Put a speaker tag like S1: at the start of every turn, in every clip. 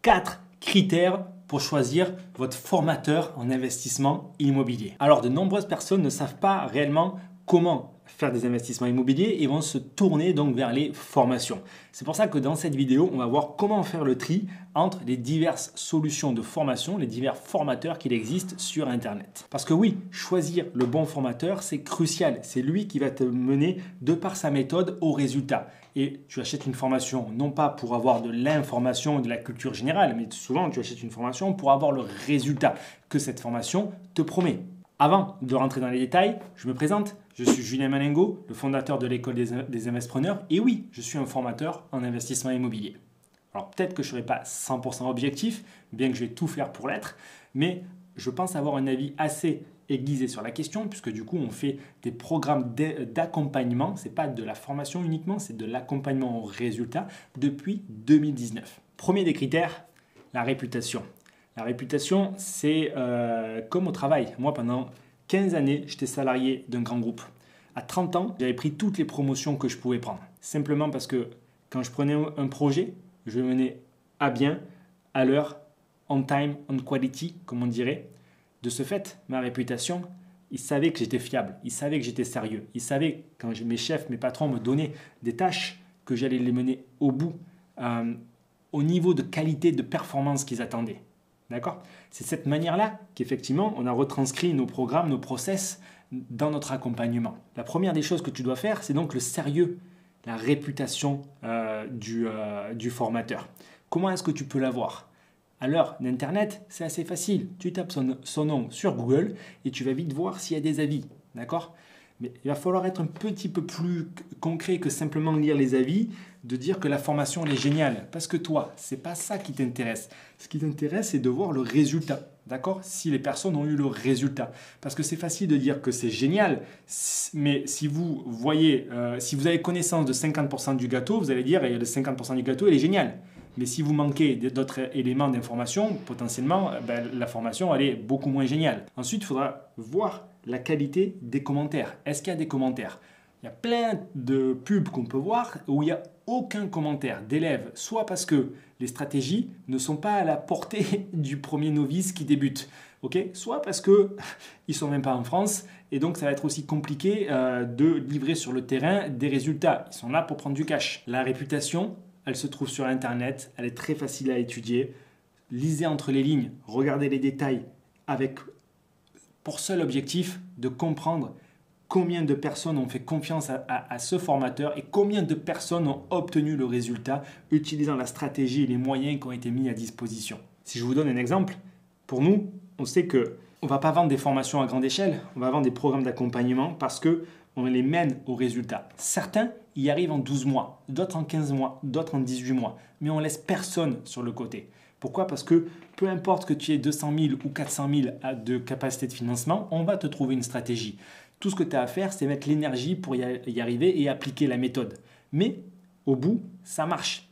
S1: 4 critères pour choisir votre formateur en investissement immobilier. Alors, de nombreuses personnes ne savent pas réellement comment faire des investissements immobiliers et vont se tourner donc vers les formations. C'est pour ça que dans cette vidéo, on va voir comment faire le tri entre les diverses solutions de formation, les divers formateurs qu'il existe sur Internet. Parce que oui, choisir le bon formateur, c'est crucial. C'est lui qui va te mener de par sa méthode au résultat. Et tu achètes une formation non pas pour avoir de l'information et de la culture générale, mais souvent tu achètes une formation pour avoir le résultat que cette formation te promet. Avant de rentrer dans les détails, je me présente. Je suis Julien Malengo, le fondateur de l'école des investispreneurs. Et oui, je suis un formateur en investissement immobilier. Alors peut-être que je ne serai pas 100% objectif, bien que je vais tout faire pour l'être, mais je pense avoir un avis assez aiguisé sur la question, puisque du coup on fait des programmes d'accompagnement. Ce n'est pas de la formation uniquement, c'est de l'accompagnement au résultat depuis 2019. Premier des critères, la réputation. La réputation, c'est comme au travail. Moi, pendant 15 années, j'étais salarié d'un grand groupe. À 30 ans, j'avais pris toutes les promotions que je pouvais prendre. Simplement parce que quand je prenais un projet, je le menais à bien, à l'heure, on time, on quality, comme on dirait. De ce fait, ma réputation, ils savaient que j'étais fiable, ils savaient que j'étais sérieux. Ils savaient, quand mes chefs, mes patrons me donnaient des tâches, que j'allais les mener au bout, au niveau de qualité, de performance qu'ils attendaient. D'accord ? C'est cette manière-là qu'effectivement, on a retranscrit nos programmes, nos process dans notre accompagnement. La première des choses que tu dois faire, c'est donc le sérieux, la réputation du formateur. Comment est-ce que tu peux l'avoir ? À l'heure d'Internet, c'est assez facile. Tu tapes son nom sur Google et tu vas vite voir s'il y a des avis. D'accord ? Mais il va falloir être un petit peu plus concret que simplement lire les avis, de dire que la formation elle est géniale. Parce que toi, ce n'est pas ça qui t'intéresse. Ce qui t'intéresse, c'est de voir le résultat. D'accord ? Si les personnes ont eu le résultat. Parce que c'est facile de dire que c'est génial, mais si vous voyez, si vous avez connaissance de 50% du gâteau, vous allez dire, le 50% du gâteau, il est génial. Mais si vous manquez d'autres éléments d'information, potentiellement, la formation, elle est beaucoup moins géniale. Ensuite, il faudra voir la qualité des commentaires. Est-ce qu'il y a des commentaires ? Il y a plein de pubs qu'on peut voir où il n'y a aucun commentaire d'élèves, soit parce que les stratégies ne sont pas à la portée du premier novice qui débute, soit parce qu'ils ne sont même pas en France et donc ça va être aussi compliqué de livrer sur le terrain des résultats. Ils sont là pour prendre du cash. La réputation, elle se trouve sur Internet, elle est très facile à étudier. Lisez entre les lignes, regardez les détails avec pour seul objectif de comprendre combien de personnes ont fait confiance à ce formateur et combien de personnes ont obtenu le résultat utilisant la stratégie et les moyens qui ont été mis à disposition. Si je vous donne un exemple, pour nous, on sait qu'on ne va pas vendre des formations à grande échelle, on va vendre des programmes d'accompagnement parce qu'on les mène au résultat. Certains y arrivent en 12 mois, d'autres en 15 mois, d'autres en 18 mois, mais on ne laisse personne sur le côté. Pourquoi ? Parce que peu importe que tu aies 200 000 ou 400 000 de capacité de financement, on va te trouver une stratégie. Tout ce que tu as à faire, c'est mettre l'énergie pour y arriver et appliquer la méthode. Mais au bout, ça marche.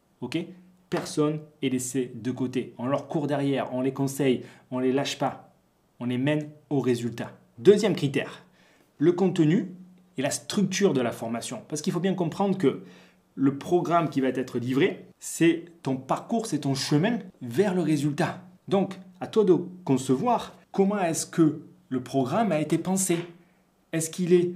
S1: Personne est laissé de côté. On leur court derrière, on les conseille, on ne les lâche pas. On les mène au résultat. Deuxième critère, le contenu et la structure de la formation. Parce qu'il faut bien comprendre que le programme qui va être livré, c'est ton parcours, c'est ton chemin vers le résultat. Donc, à toi de concevoir comment est-ce que le programme a été pensé. Est-ce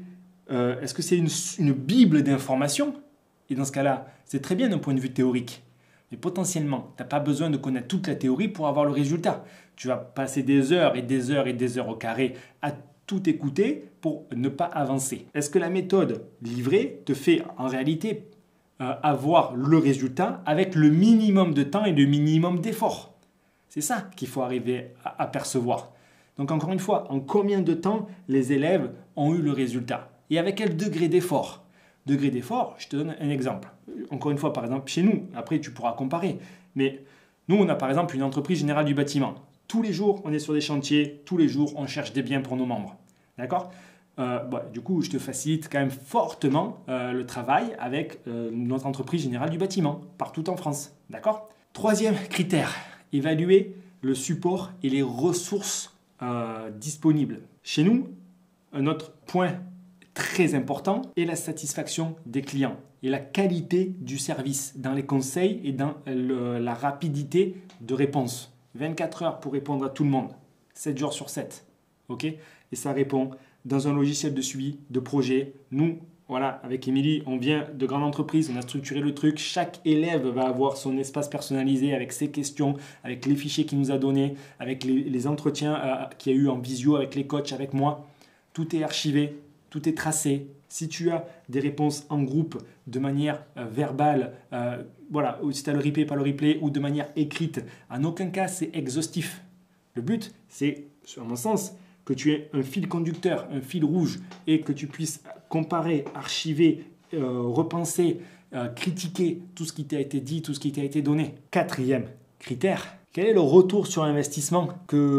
S1: que c'est une bible d'informations ? Et dans ce cas-là, c'est très bien d'un point de vue théorique. Mais potentiellement, tu n'as pas besoin de connaître toute la théorie pour avoir le résultat. Tu vas passer des heures et des heures et des heures au carré à tout écouter pour ne pas avancer. Est-ce que la méthode livrée te fait en réalité avoir le résultat avec le minimum de temps et le minimum d'effort ? C'est ça qu'il faut arriver à percevoir. Donc encore une fois, en combien de temps les élèves ont eu le résultat ? Et avec quel degré d'effort ? Degré d'effort, je te donne un exemple. Encore une fois, par exemple, chez nous, après tu pourras comparer. Mais nous, on a par exemple une entreprise générale du bâtiment. Tous les jours, on est sur des chantiers, tous les jours, on cherche des biens pour nos membres. D'accord ? Du coup, je te facilite quand même fortement le travail avec notre entreprise générale du bâtiment, partout en France. D'accord ? Troisième critère, évaluer le support et les ressources disponibles. Chez nous, un autre point très important est la satisfaction des clients et la qualité du service dans les conseils et dans la rapidité de réponse. 24 heures pour répondre à tout le monde, 7 jours sur 7. Ok? Et ça répond dans un logiciel de suivi de projet. Nous, voilà, avec Émilie, on vient de grandes entreprises, on a structuré le truc. Chaque élève va avoir son espace personnalisé avec ses questions, avec les fichiers qu'il nous a donnés, avec les entretiens qu'il y a eu en visio avec les coachs, avec moi. Tout est archivé, tout est tracé. Si tu as des réponses en groupe de manière verbale, voilà, ou si tu as le replay, pas le replay, ou de manière écrite, en aucun cas c'est exhaustif. Le but, c'est, à mon sens, que tu aies un fil conducteur, un fil rouge, et que tu puisses comparer, archiver, repenser, critiquer tout ce qui t'a été dit, tout ce qui t'a été donné. Quatrième critère, quel est le retour sur investissement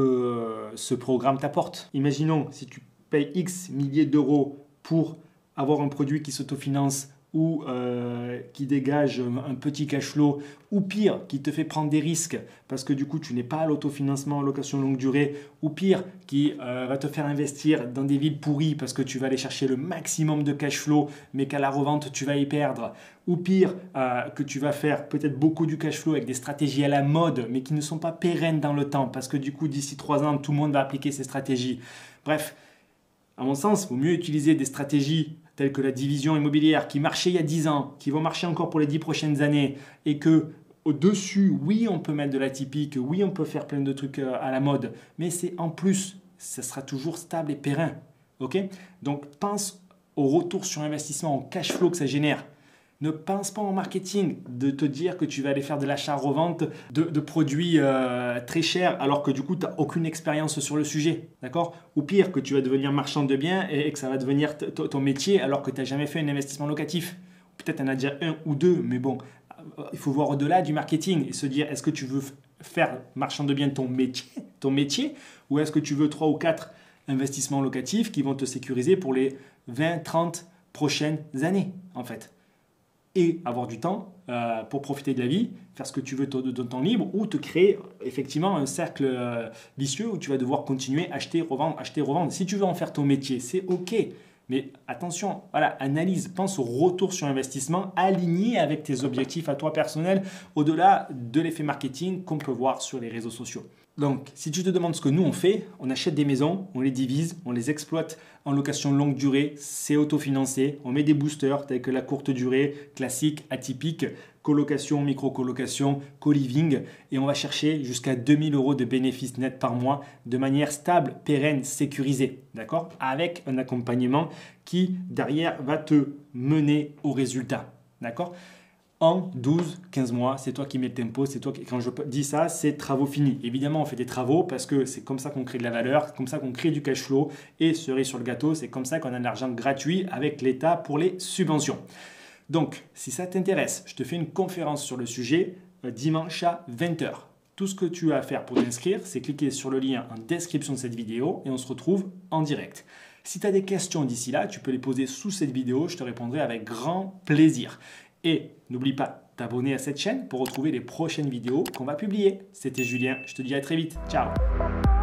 S1: que ce programme t'apporte? Imaginons, si tu payes X milliers d'euros pour avoir un produit qui s'autofinance ou qui dégage un petit cash flow, ou pire, qui te fait prendre des risques parce que du coup tu n'es pas à l'autofinancement, location longue durée, ou pire, qui va te faire investir dans des villes pourries parce que tu vas aller chercher le maximum de cash flow mais qu'à la revente tu vas y perdre, ou pire, que tu vas faire peut-être beaucoup du cash flow avec des stratégies à la mode mais qui ne sont pas pérennes dans le temps parce que du coup d'ici 3 ans tout le monde va appliquer ces stratégies. Bref, à mon sens, il vaut mieux utiliser des stratégies telles que la division immobilière qui marchait il y a 10 ans, qui vont marcher encore pour les 10 prochaines années et que au-dessus, oui, on peut mettre de l'atypique, oui, on peut faire plein de trucs à la mode, mais c'est en plus, ça sera toujours stable et périn. Okay? Donc, pense au retour sur investissement, au cash flow que ça génère. Ne pense pas en marketing de te dire que tu vas aller faire de l'achat-revente de produits très chers alors que du coup, tu n'as aucune expérience sur le sujet. D'accord? Ou pire, que tu vas devenir marchand de biens et que ça va devenir ton métier alors que tu n'as jamais fait un investissement locatif. Peut-être tu en as déjà un ou deux, mais bon, il faut voir au-delà du marketing et se dire est-ce que tu veux faire marchand de biens ton métier ou est-ce que tu veux 3 ou 4 investissements locatifs qui vont te sécuriser pour les 20, 30 prochaines années en fait. Et avoir du temps pour profiter de la vie, faire ce que tu veux de ton temps libre ou te créer effectivement un cercle vicieux où tu vas devoir continuer, acheter, revendre. Si tu veux en faire ton métier, c'est OK. Mais attention, voilà, analyse, pense au retour sur investissement aligné avec tes objectifs à toi personnel au-delà de l'effet marketing qu'on peut voir sur les réseaux sociaux. Donc, si tu te demandes ce que nous on fait, on achète des maisons, on les divise, on les exploite en location longue durée, c'est autofinancé, on met des boosters tels que la courte durée, classique, atypique, colocation, micro-colocation, co-living et on va chercher jusqu'à 2000 € de bénéfices nets par mois de manière stable, pérenne, sécurisée, d'accord? Avec un accompagnement qui derrière va te mener au résultat, d'accord? En 12, 15 mois, c'est toi qui mets le tempo, c'est toi qui, quand je dis ça, c'est travaux finis. Évidemment, on fait des travaux parce que c'est comme ça qu'on crée de la valeur, comme ça qu'on crée du cash flow et cerise sur le gâteau, c'est comme ça qu'on a de l'argent gratuit avec l'État pour les subventions. Donc, si ça t'intéresse, je te fais une conférence sur le sujet dimanche à 20 h. Tout ce que tu as à faire pour t'inscrire, c'est cliquer sur le lien en description de cette vidéo et on se retrouve en direct. Si tu as des questions d'ici là, tu peux les poser sous cette vidéo, je te répondrai avec grand plaisir. Et n'oublie pas de t'abonner à cette chaîne pour retrouver les prochaines vidéos qu'on va publier. C'était Julien, je te dis à très vite. Ciao!